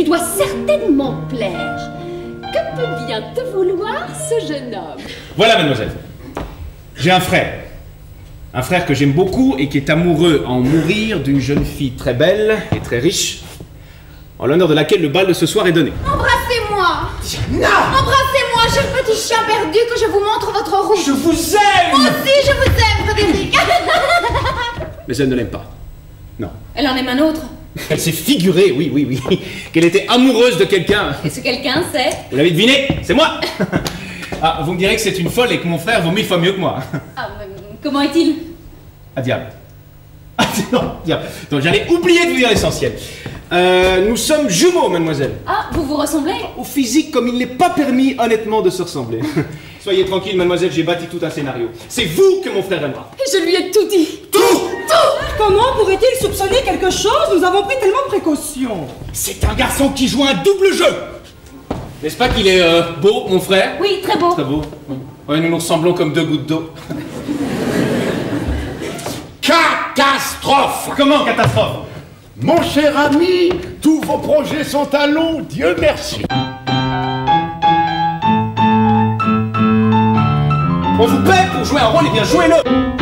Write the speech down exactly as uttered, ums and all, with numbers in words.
lui dois certainement plaire. Que peut bien te vouloir ce jeune homme? Voilà, mademoiselle. J'ai un frère. Un frère que j'aime beaucoup et qui est amoureux à en mourir d'une jeune fille très belle et très riche, en l'honneur de laquelle le bal de ce soir est donné. Embrassez-moi! Non! Embrassez-moi, cher petit chien perdu, que je vous montre votre route! Je vous aime! Moi aussi, je vous aime, Frédéric! Mais elle ne l'aime pas. Non. Elle en aime un autre. Elle s'est figurée, oui, oui, oui, qu'elle était amoureuse de quelqu'un. Et ce quelqu'un, c'est? Vous l'avez deviné? C'est moi! Ah, vous me direz que c'est une folle et que mon frère vaut mille fois mieux que moi. Ah, mais comment est-il? Ah, diable. Ah, non, diable. Donc, j'allais oublier de vous dire l'essentiel. Euh, nous sommes jumeaux, mademoiselle. Ah, vous vous ressemblez? Au physique, comme il n'est pas permis, honnêtement, de se ressembler. Soyez tranquille, mademoiselle, j'ai bâti tout un scénario. C'est vous que mon frère aimera. Et je lui ai tout dit. Tout! Tout! Comment pourrait-il soupçonner quelque chose? Nous avons pris tellement de précautions. C'est un garçon qui joue un double jeu. N'est-ce pas qu'il est euh, beau, mon frère? Oui, très beau. Très beau. Ouais, nous nous ressemblons comme deux gouttes d'eau. Catastrophe! Comment, catastrophe? Mon cher ami, tous vos projets sont à l'eau, Dieu merci. On vous paie pour jouer un rôle, et bien jouez-le!